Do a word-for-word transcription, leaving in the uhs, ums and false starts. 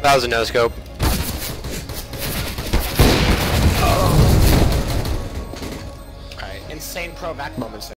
That was a no scope. Alright, insane pro back moments.